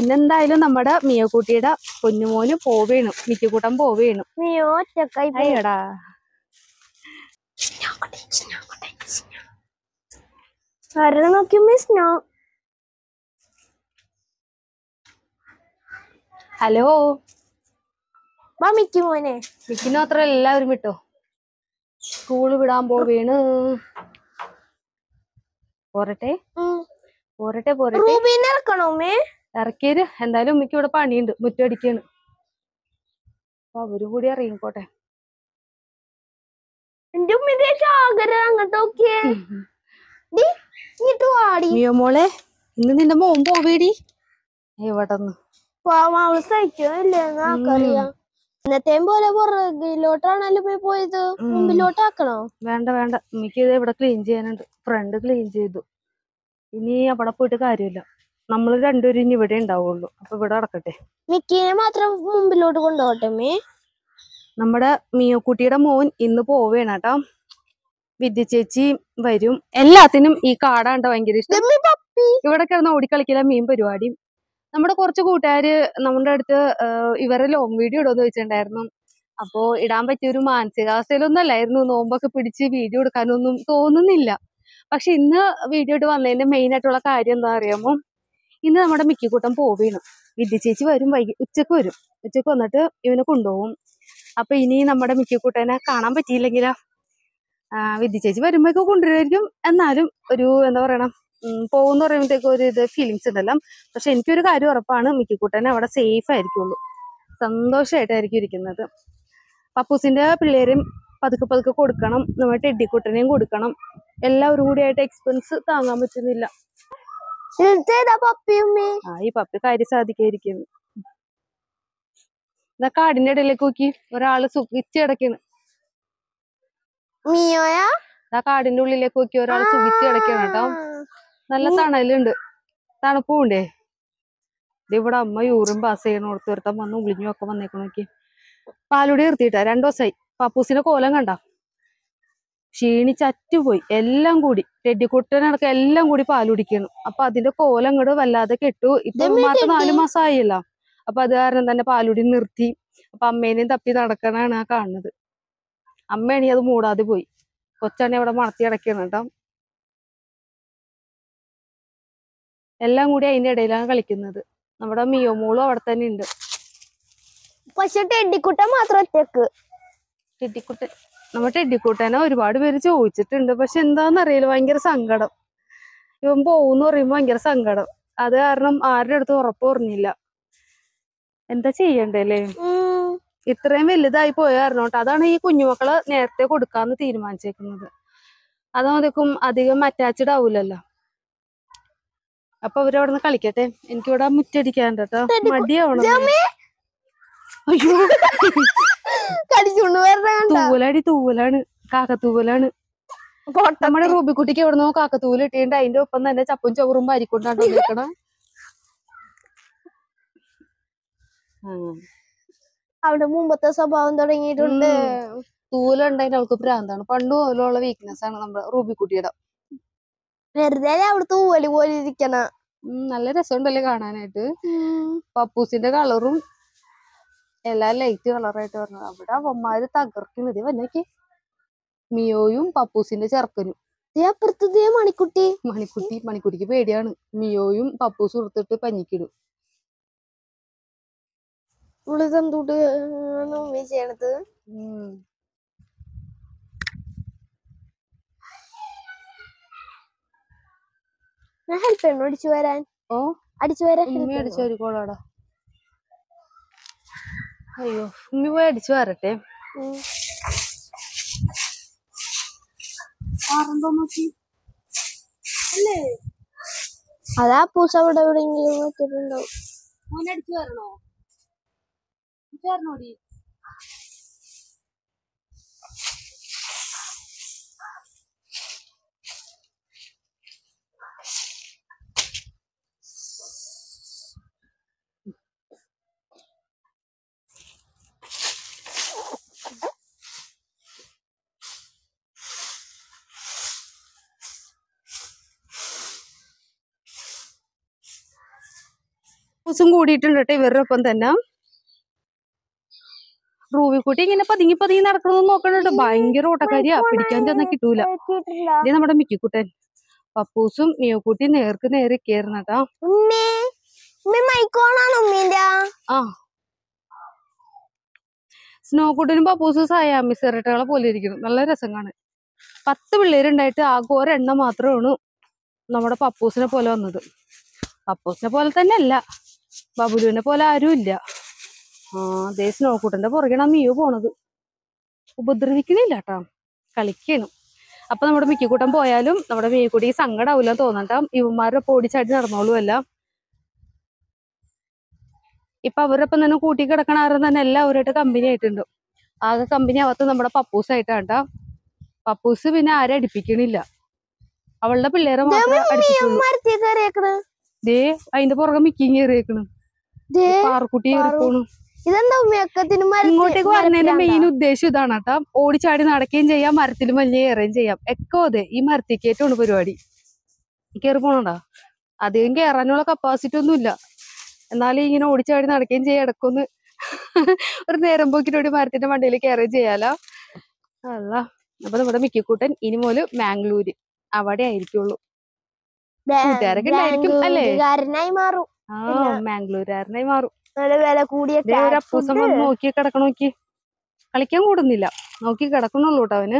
ഇന്നെന്തായാലും നമ്മുടെ മിയക്കുട്ടിയുടെ പൊന്നുമോന് പോവേണു, മിക്കക്കൂട്ടം പോവേണു. മിയോ ഒറ്റക്കായി അയ്യടാ. Hello Mickey മോനെ, മിക്കിന് മാത്രം എല്ലാവരും വിട്ടോ, സ്കൂള് വിടാൻ പോവേണ്. പോരട്ടെ പോരട്ടെ പോരട്ടെ, ഇറക്കിയത്. എന്തായാലും ഉമ്മിക്ക് ഇവിടെ പണിയുണ്ട്, മുറ്റടിക്കാണ്. അപ്പൊ അവരും കൂടി ഇറങ്ങിക്കോട്ടെ. മിയോ മോളെ, ഇന്ന് നിന്റെ മോൻ പോവേടി എവിടെന്ന്? സഹിക്കില്ലെന്നറിയാം. ഇന്നത്തെയും പോലെ പുറകിലോട്ടാണല്ലോ പോയത്, മുമ്പിലോട്ടാക്കണോ? വേണ്ട വേണ്ട, ഉമ്മിക്ക് ഇത് ഇവിടെ ക്ലീൻ ചെയ്യാനുണ്ട്. ഫ്രണ്ട് ക്ലീൻ ചെയ്തു, ഇനി അവിടെ പോയിട്ട് കാര്യമില്ല. നമ്മൾ രണ്ടുപേരും ഇനി ഇവിടെ ഉണ്ടാവുള്ളൂ. അപ്പൊ ഇവിടെ നടക്കട്ടെ. മിക്കിനെ മാത്രം മുമ്പിലോട്ട് കൊണ്ടുപോട്ടെ. നമ്മുടെ മിയോക്കുട്ടിയുടെ മോൻ ഇന്ന് പോവേണ കേട്ടോ. വിദ്യ ചേച്ചി വരും. എല്ലാത്തിനും ഈ കാടാണ്ട ഭയങ്കര ഇഷ്ടം. ഇവിടെ കിടന്ന് ഓടിക്കളിക്കില്ല മീൻ പരിപാടി. നമ്മുടെ കുറച്ച് കൂട്ടുകാര് നമ്മുടെ അടുത്ത് ഇവരെ ലോങ് വീഡിയോ ഇടുമെന്ന് വെച്ചിട്ടുണ്ടായിരുന്നു. അപ്പോ ഇടാൻ പറ്റിയൊരു മാനസികാവസ്ഥയിലൊന്നും അല്ലായിരുന്നു. നോമ്പൊക്കെ പിടിച്ച് വീഡിയോ എടുക്കാനൊന്നും തോന്നുന്നില്ല. പക്ഷെ ഇന്ന് വീഡിയോ ഇട്ട് വന്നതിന്റെ മെയിൻ ആയിട്ടുള്ള കാര്യം എന്താ അറിയാമോ? ഇന്ന് നമ്മുടെ മിക്കക്കൂട്ടം പോവേണം. വിദ്യ ചേച്ചി വരും, ഉച്ചക്ക് വരും. ഉച്ചക്ക് വന്നിട്ട് ഇവനെ കൊണ്ടുപോകും. അപ്പൊ ഇനി നമ്മുടെ മിക്കക്കൂട്ടനെ കാണാൻ പറ്റിയില്ലെങ്കിലോ, വിദ്യ ചേച്ചി വരുമ്പോഴൊക്കെ കൊണ്ടുവരുമായിരിക്കും. എന്നാലും ഒരു എന്താ പറയണം, പോകുന്ന പറയുമ്പോഴത്തേക്കും ഒരു ഇത് ഫീലിങ്സ് ഉണ്ടല്ലോ. പക്ഷെ എനിക്കൊരു കാര്യം ഉറപ്പാണ്, മിക്കക്കൂട്ടനെ അവിടെ സേഫ് ആയിരിക്കുള്ളൂ, സന്തോഷമായിട്ടായിരിക്കും ഇരിക്കുന്നത്. പപ്പൂസിന്റെ പിള്ളേരും പതുക്കെ പതുക്കെ കൊടുക്കണം, നമ്മുടെ ടെഡിക്കുട്ടനെയും കൊടുക്കണം. എല്ലാവരും കൂടി ആയിട്ട് എക്സ്പെൻസ് താങ്ങാൻ പറ്റുന്നില്ല. ഈ പപ്പി കാര്യം സാധിക്കായിരിക്കുന്നു. ഇതാ കാടിന്റെ ഇടയിലേക്ക് നോക്കി ഒരാള് സുഖിച്ച് കിടക്കാണ്. ആ കാടിന്റെ ഉള്ളിലേക്ക് നോക്കി ഒരാൾ സുഖിച്ച് കിടക്കാണ് കേട്ടോ. നല്ല തണലുണ്ട്, തണുപ്പുണ്ടേ. ഇവിടെ അമ്മ യൂറിൻ പാസ് ചെയ്യണ ഓർത്തോർത്തം വന്ന് ഉളിഞ്ഞു ഒക്കെ വന്നേക്കണ നോക്കി. പാലുടി നിർത്തിയിട്ടാ 2 ദിവസമായി. പപ്പൂസിന്റെ കോലം കണ്ട, ക്ഷീണിച്ചറ്റുപോയി. എല്ലാം കൂടി ടെഡിക്കുട്ടനടക്കം എല്ലാം കൂടി പാലുടിക്കണം. അപ്പൊ അതിന്റെ കോലം അങ്ങോട്ട് വല്ലാതെ കെട്ടു. ഇപ്പൊ മാത്രം 4 മാസം ആയില്ല. അപ്പൊ അത് കാരണം തന്നെ പാലുടി നിർത്തി. അപ്പൊ അമ്മേനെയും തപ്പി നടക്കണാണ് ആ കാണുന്നത്. അമ്മയാണീ അത് മൂടാതെ പോയി. കൊച്ചാണി അവിടെ മണത്തി അടയ്ക്കണം കേട്ടോ. എല്ലാം കൂടി അതിന്റെ ഇടയിലാണ് കളിക്കുന്നത്. നമ്മുടെ മിയോ മോളും അവിടെ തന്നെ ഉണ്ട്. പക്ഷെ ടെഡിക്കുട്ടൻ മാത്രം ഒറ്റക്ക്. ടെഡിക്കുട്ടൻ, നമ്മുടെ ടെഡിക്കുട്ടനെ ഒരുപാട് പേര് ചോദിച്ചിട്ടുണ്ട്. പക്ഷെ എന്താന്നറിയില്ല, ഭയങ്കര സങ്കടം. ഇവൻ പോകുന്ന പറയുമ്പോ ഭയങ്കര സങ്കടം. അത് കാരണം ആരുടെ അടുത്ത് ഉറപ്പ് പറഞ്ഞില്ല. എന്താ ചെയ്യണ്ടല്ലേ? ഇത്രയും വലുതായി പോയ കാരണോട്ട് അതാണ് ഈ കുഞ്ഞുമക്കളെ നേരത്തെ കൊടുക്കാന്ന് തീരുമാനിച്ചേക്കുന്നത്. അതാകും അധികം അറ്റാച്ച്ഡ് ആവൂലല്ലോ. അപ്പൊ അവരവിടെ നിന്ന് കളിക്കട്ടെ. എനിക്കിവിടെ മുറ്റടിക്കാൻ കേട്ടോ, മടിയാവണം. അയ്യോ, തൂവലാടി, തൂവലാണ്, കാക്കത്തൂവലാണ്. നമ്മുടെ റൂബിക്കുട്ടിക്ക് എവിടുന്നോ കാക്കത്തൂവൽ ഇട്ടിട്ടുണ്ട്. അതിന്റെ ഒപ്പം തന്നെ ചപ്പും ചോറും വാരിക്കൊണ്ടാണ്ടോ കേൾക്കണം. അവിടെ മുമ്പത്തെ സ്വഭാവം തുടങ്ങിയിട്ടുണ്ട്. തൂവലുണ്ടായിട്ട് അവൾക്ക് ഭ്രാന്താണ്. പണ്ട് പോലുള്ള വീക്ക്നെസ് ആണ് നമ്മുടെ റൂബിക്കുട്ടിയുടെ. വെറുതെ അവിടെ തൂവല് പോലെ ഇരിക്കണ. നല്ല രസമുണ്ടല്ലേ കാണാനായിട്ട്. പപ്പൂസിന്റെ കളറും എല്ലാം ലൈറ്റ് കളറായിട്ട് പറഞ്ഞത്. അവിടെ അവന്മാര് തകർക്കുന്നത് വന്നേക്ക്. മിയോയും പപ്പൂസിന്റെ ചെറുക്കനും. മണിക്കുട്ടി മണിക്കുട്ടിക്ക് പേടിയാണ്. മിയോയും പപ്പൂസും എടുത്തിട്ട് പഞ്ഞിക്കിടും. ചെയ്യണത് ഞാൻ ഹെൽപ്പ് ചെയ്യണോ അടിച്ചു വരാൻ? അടിച്ചു വരിക്കോളാടാ. അയ്യോ, ഉമ്മി പോയി അടിച്ചു വരട്ടെ. അതാ പൂസ അവിടെ എവിടെയെങ്കിലും വെച്ചിട്ടുണ്ടാവും. അടിച്ചു വരണോ? ചേർന്നോടി. പപ്പൂസും കൂടിയിട്ടുണ്ട് കേട്ടോ ഇവരുടെ ഒപ്പം തന്നെ. റൂവിക്കുട്ടി ഇങ്ങനെ പതുങ്ങി പതുങ്ങി നടക്കണമെന്ന് നോക്കണുണ്ട്. ഭയങ്കര ഓട്ടക്കാരിയാ, പിടിക്കാൻ ചെന്നാ കിട്ടൂല. ഇത് നമ്മുടെ മിക്കിക്കുട്ടൻ. പപ്പൂസും മിയോക്കുട്ടി നേർക്ക് നേരെ കയറുന്ന കേട്ടാ. ആ സ്നോക്കുട്ടനും പപ്പൂസും സയാമി സെറട്ടകളെ പോലെ ഇരിക്കുന്നു. നല്ല രസം കാണാൻ. 10 പിള്ളേരുണ്ടായിട്ട് ആകെ ഒരെണ്ണം മാത്രമാണ് നമ്മുടെ പപ്പൂസിനെ പോലെ വന്നത്. പപ്പൂസിനെ പോലെ തന്നെ അല്ല, ബബുലുവിനെ പോലെ ആരും ഇല്ല. അതേ സ്നോക്കുട്ടന്റെ പുറകെയാണ് മിയോ പോണത്. ഉപദ്രവിക്കണില്ല കേട്ടാ, കളിക്കണം. അപ്പൊ നമ്മുടെ മിക്കിക്കൂട്ടം പോയാലും നമ്മുടെ മിയക്കുട്ടി സങ്കടാവൂല തോന്നട്ടാ. ഇവന്മാരുടെ ഒപ്പം ഓടിച്ചാടി നടന്നോളും അല്ല. ഇപ്പൊ അവരൊപ്പം തന്നെ കൂട്ടി കിടക്കണ ആരും തന്നെ എല്ലാവരുമായിട്ട് കമ്പനി ആയിട്ടുണ്ട്. ആകെ കമ്പനി ആവാത്ത നമ്മുടെ പപ്പൂസായിട്ടാട്ടാ. പപ്പൂസ് പിന്നെ ആരെ അടിപ്പിക്കണില്ല, അവളുടെ പിള്ളേരെ മാത്രമേ അടിപ്പിക്കുള്ളൂ. ദേ അതിന്റെ പുറകെ മിക്കിങ് കയറിയേക്കണ്, പാറക്കുട്ടി കയറിപ്പോണു. ഇങ്ങോട്ടേക്ക് വരുന്നതിന്റെ മെയിൻ ഉദ്ദേശം ഇതാണ് കേട്ടാ. ഓടിച്ചാടി നടക്കുകയും ചെയ്യാം, മരത്തിൽ മഞ്ഞ കയറുകയും ചെയ്യാം. എക്കോ അതെ, ഈ മരത്തിക്കേറ്റാണ് പരിപാടി. കയറി പോണണ്ടാ. അധികം കയറാനുള്ള കപ്പാസിറ്റി ഒന്നും ഇല്ല, എന്നാലും ഇങ്ങനെ ഓടിച്ചാടി നടക്കുകയും ചെയ്യാം. ഇടക്കൊന്ന് ഒരു നേരം പോക്കിനോടി മരത്തിന്റെ മണ്ടയിൽ കയറുകയും ചെയ്യാലോ. അല്ല, അപ്പൊ നമ്മുടെ മിക്കിക്കൂട്ടൻ ഇനി മുതൽ മാംഗ്ലൂര് അവിടെ ആയിരിക്കുള്ളൂ. കൂട്ടുകാരൊക്കെ ഉണ്ടായിരിക്കും അല്ലേ? മാംഗ്ലൂരുകാരനായി മാറും. അപ്പൂസം വന്ന് നോക്കി കിടക്കണ, നോക്കി കളിക്കാൻ കൂടുന്നില്ല, നോക്കി കിടക്കണുള്ളൂ കേട്ടോ അവന്.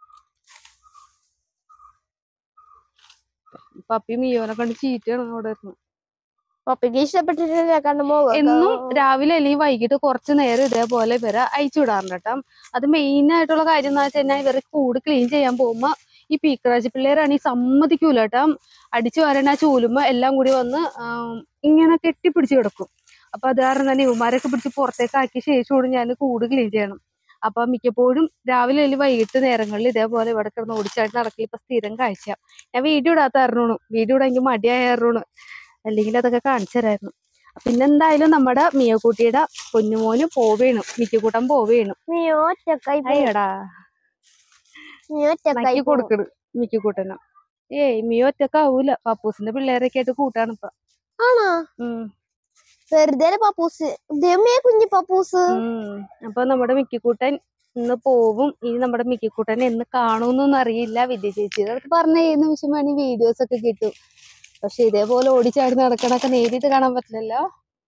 പപ്പി മിയോനെ കണ്ട് ചീറ്റാണ് അവിടെ ഇരുന്ന്. പപ്പിക്ക് ഇഷ്ടപ്പെട്ടിട്ടില്ല. എന്നും രാവിലെ അല്ലെങ്കിൽ വൈകിട്ട് കുറച്ച് നേരം ഇതേപോലെ ഇവരെ അയച്ചു വിടാറുണ്ട് കേട്ടോ. അത് മെയിൻ ആയിട്ടുള്ള കാര്യം എന്ന് വെച്ച് കഴിഞ്ഞാൽ ഇവരെ കൂട് ക്ലീൻ ചെയ്യാൻ പോകുമ്പോ ഈ പീക്കറാജ് പിള്ളേരാണെങ്കിൽ സമ്മതിക്കൂല കേട്ടോ. അടിച്ചു വരണ ചൂലുമ്പോ എല്ലാം കൂടി വന്ന് ഇങ്ങനെ കെട്ടിപ്പിടിച്ച് കിടക്കും. അപ്പൊ അത് കാരണം തന്നെ ഇവന്മാരൊക്കെ പിടിച്ച് പുറത്തേക്ക് ആക്കിയ ശേഷമാണ് ഞാൻ കൂട് ക്ലീൻ ചെയ്യണം. അപ്പൊ മിക്കപ്പോഴും രാവിലെ അല്ലെങ്കിൽ വൈകിട്ട് നേരങ്ങളിൽ ഇതേപോലെ ഇവിടെ കിടന്ന് ഓടിച്ചായിട്ട് നടക്കില്ല. ഇപ്പൊ സ്ഥിരം കാഴ്ച. ഞാൻ വീഡിയോ ഇടാത്ത അറിഞ്ഞോണു, വീഡിയോ ഇടാൻ എനിക്ക് മടിയായിരുന്നു, അല്ലെങ്കിൽ അതൊക്കെ കാണിച്ചു തരായിരുന്നു. പിന്നെന്തായാലും നമ്മുടെ മിയോക്കുട്ടിയുടെ പൊന്നുമോന് പോവേണു, മിക്കിക്കൂട്ടം പോവേണു. അയ്യടാ നക്കി കൊടുക്കണ് മിക്കിക്കൂട്ടന്. മിയോ ഒറ്റക്കാവൂല, പപ്പൂസിന്റെ പിള്ളേരൊക്കെ ആയിട്ട് കൂട്ടാണ് ഇപ്പൊ. അപ്പൊ നമ്മുടെ മിക്കിക്കൂട്ടൻ ഇന്ന് പോവും. ഇനി നമ്മുടെ മിക്കിക്കൂട്ടൻ എന്ന് കാണുമെന്നൊന്നും അറിയില്ല. വിദ്യ ചേച്ചിയുടെ അടുത്ത് പറഞ്ഞ ഏത് നിമിഷം വേണമെങ്കിൽ വീഡിയോസ് ഒക്കെ കിട്ടും. പക്ഷെ ഇതേപോലെ ഓടിച്ചാടി നടക്കണൊക്കെ നേരിട്ട് കാണാൻ പറ്റില്ലല്ലോ.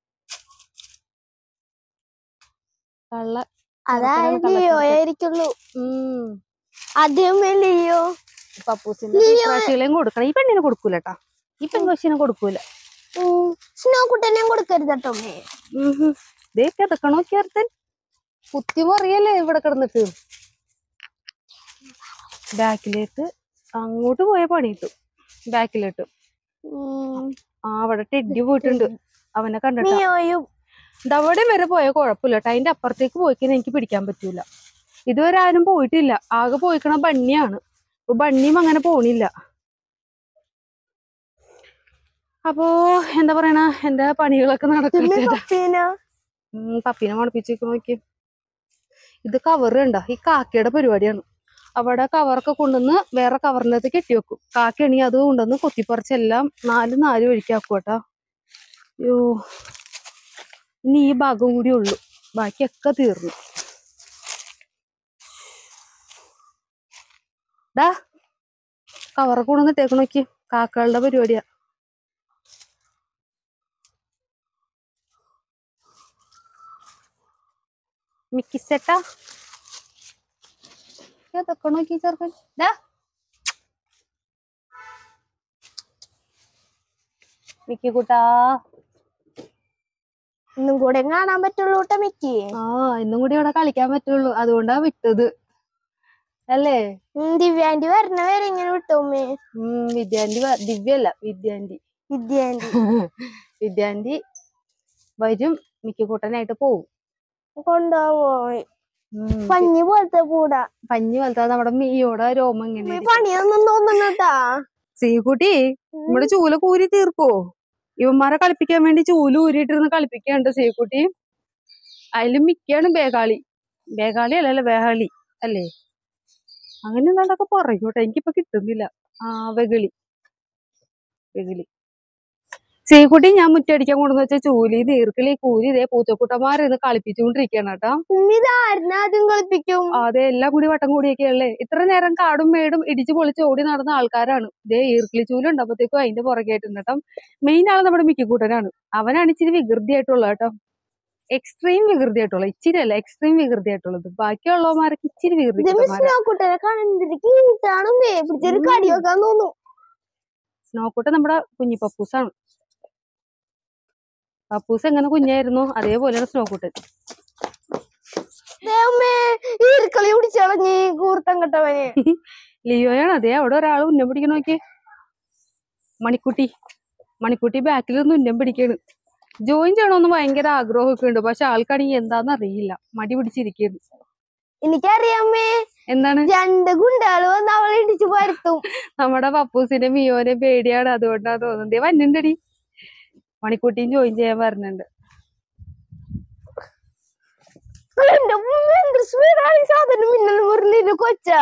പപ്പൂസിന്റെ പ്രാശികളെയും കൊടുക്കണം. ഈ പെണ്ണിനെ കൊടുക്കൂലട്ടാ, ഈ പെൺകൊച്ചിനെ കൊടുക്കൂല. കൊടുക്കരുതട്ടോ. കിതക്കണോ ചേർത്തൻ, കുത്തി മറിയല്ലേ ഇവിടെ കിടന്നിട്ട്. ബാക്കിലേക്ക് അങ്ങോട്ട് പോയ പണി കിട്ടും. ബാക്കിലിട്ട് അവിടെ ടെഡി പോയിട്ടുണ്ട്, അവനെ കണ്ടിട്ട്. അവിടെ വരെ പോയ കുഴപ്പമില്ല, അതിന്റെ അപ്പുറത്തേക്ക് പോയിക്കാൻ എനിക്ക് പിടിക്കാൻ പറ്റൂല. ഇതുവരെ ആരും പോയിട്ടില്ല, ആകെ പോയിക്കണ ബണ്ണിയാണ്. അപ്പൊ ബണ്ണിയും അങ്ങനെ പോണില്ല. അപ്പോ എന്താ പറയണ, എന്റെ പണികളൊക്കെ നടക്കട്ടെ. പപ്പീനെ മണപ്പിച്ചേക്ക് നോക്കി. ഇത് കവറ് കണ്ട, ഈ കാക്കയുടെ പരിപാടിയാണ്. അവിടെ കവറൊക്കെ കൊണ്ടുവന്ന് വേറെ കവറിനകത്ത് കെട്ടിവെക്കും. കാക്കയാണെങ്കിൽ അത് കൊണ്ടുവന്ന് കൊത്തിപ്പറിച്ചെല്ലാം നാല് ഒഴിക്കാക്കും കേട്ടോ. അയ്യോ, ഇനി ഈ ഭാഗം കൂടി ഉള്ളു, ബാക്കിയൊക്കെ തീർന്നു. ഡാ കവറൊക്കെ കൊണ്ടുവന്ന് ഇട്ടേക്ക് നോക്കി, കാക്കകളുടെ പരിപാടിയാ. മിക്കിസെട്ടാ അതൊക്കെ നോക്കി ചേർക്കാൻ. മിക്കിക്കൂട്ടാ ഇന്നും കൂടെ കാണാൻ പറ്റുള്ളൂ കേട്ടോ മിക്കി. ഇന്നും കൂടി ഇവിടെ കളിക്കാൻ പറ്റുള്ളൂ, അതുകൊണ്ടാ വിട്ടത് അല്ലേ. ദിവ്യാന്റി വരണ വരെ ഇങ്ങനെ വിട്ടോമ്മേ. ദിവ്യല്ല വിദ്യാന്റി വരും, മിക്കിക്കൂട്ടനായിട്ട് പോവും. കൊണ്ടുപോവോ? പഞ്ഞി പോലത്തെ കൂടാ. പഞ്ഞി പോലത്തെ നമ്മുടെ മിയോടെ രോമം ഇങ്ങനെ. പണിയൊന്നും തോന്നുന്നട്ടാ. ശ്രീകുട്ടി നമ്മുടെ ചൂല കൂരി തീർക്കോ? ഇവന്മാരെ കളിപ്പിക്കാൻ വേണ്ടി ചൂല് ഊരിയിട്ടിരുന്ന് കളിപ്പിക്കാണ്ട് ശ്രീകുട്ടി. അതിലും മിക്കാണ് ബേഗാളി അല്ലല്ലോ, ബേഹാളി അല്ലേ, അങ്ങനെ എന്താണ്ടൊക്കെ പറയൂട്ടെ, എനിക്കിപ്പൊ കിട്ടുന്നില്ല. വെകിളി സീക്കുട്ടി ഞാൻ മുറ്റടിക്കാൻ കൊണ്ടുവന്ന് വെച്ച ചൂലി നീർക്കിളി കൂലി ഇതേ പൂച്ചക്കുട്ടന്മാരിന്ന് കളിപ്പിച്ചുകൊണ്ടിരിക്കുകയാണ് കേട്ടോ. ആദ്യം കളിപ്പിക്കും. അതെ, എല്ലാം കൂടി വട്ടം കൂടിയൊക്കെയല്ലേ. ഇത്ര നേരം കാടും മേടും ഇടിച്ചു പൊളിച്ച് ഓടി നടന്ന ആൾക്കാരാണ്. ഇതേ ഈർക്കിളി ചൂല് ഉണ്ടപ്പോഴത്തേക്കും അതിന്റെ പുറകെയായിട്ടുണ്ട് കേട്ടോ. മെയിൻ ആള് നമ്മുടെ മിക്കിക്കൂട്ടനാണ്. അവനാണ് ഇച്ചിരി വികൃതിയായിട്ടുള്ളത് കേട്ടോ. എക്സ്ട്രീം വികൃതിയായിട്ടുള്ളത്. ഇച്ചിരി അല്ല, എക്സ്ട്രീം വികൃതിയായിട്ടുള്ളത്. ബാക്കിയുള്ളവന്മാർക്ക് ഇച്ചിരി വികൃതി. സ്നോക്കുട്ടൻ നമ്മുടെ കുഞ്ഞി പപ്പൂസാണ്. പപ്പൂസ് എങ്ങനെ കുഞ്ഞായിരുന്നു അതേപോലെയാണ് സ്നോക്കുട്ടൻ. ലിയോയാണ്. അതേ അവിടെ ഒരാൾ ഉന്നം പിടിക്കണ നോക്കിയേ. മണിക്കുട്ടി ബാക്കിൽ നിന്ന് ഉന്നം പിടിക്കാണ്. ജോയിൻ ചെയ്യണമെന്ന് ഭയങ്കര ആഗ്രഹമൊക്കെ ഉണ്ട്. പക്ഷെ ആൾക്കാണെങ്കിൽ എന്താന്ന് അറിയില്ല, മടി പിടിച്ചിരിക്കുന്നു. എനിക്കറിയാമേ. എന്താണ്? 2 ഗുണ്ടാള് വന്ന് അവളെ ഇടിച്ചു പരത്തും. നമ്മുടെ പപ്പൂസിന്റെ മിയോനെ പേടിയാണ്, അതുകൊണ്ടാ തോന്നുന്നത്. വന്നിണ്ടടി. മണിക്കുട്ടിയും ജോയിൻ ചെയ്യാൻ പറഞ്ഞിട്ടുണ്ട്. കൊച്ചാ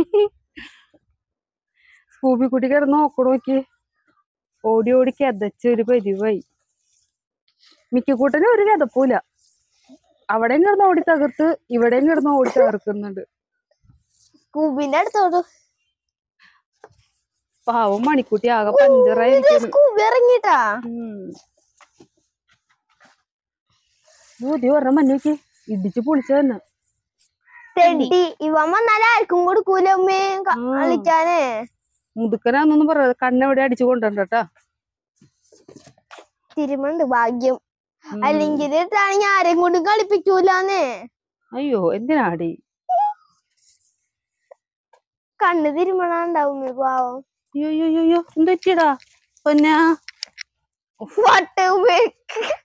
സ്കൂബിക്കുട്ടി കിടന്ന് നോക്കണ നോക്കി. ഓടി ഓടി കെതച്ചൊരു പരിവായി. മിക്കക്കൂട്ടനും ഒരു കെതപ്പൂല. അവിടെയും കിടന്ന് ഓടി തകർത്ത് ഇവിടെയും കിടന്ന് ഓടി തകർക്കുന്നുണ്ട്. സ്കൂബിന്റെ അടുത്തോട്ട് പാവം മണിക്കുട്ടി ആകെ പഞ്ചറായിരിക്കും. ഇറങ്ങിട്ടാ ഒരെണ്ണം മഞ്ഞോക്കി ഇടിച്ചു പൊളിച്ച തന്നെ. ഇവൻ വന്നാലും ആർക്കും കൊടുക്കൂല അമ്മേ കളിക്കാനേ. മുതുക്കനാന്നൊന്നും പറയാ, കണ്ണെവിടെ അടിച്ചു കൊണ്ടുണ്ടാ. തിരുമുണ്ട് ഭാഗ്യം. അല്ലെങ്കിൽ ഇട്ടാണെങ്കിൽ ആരെയും കൊണ്ട് കളിപ്പിക്കൂലെന്നേ. അയ്യോ, എന്തിനാടി? കണ്ണ് തിരുമണുണ്ടാവും പാവം. അയ്യോ എന്തെറ്റിയടാ പൊന്നാ.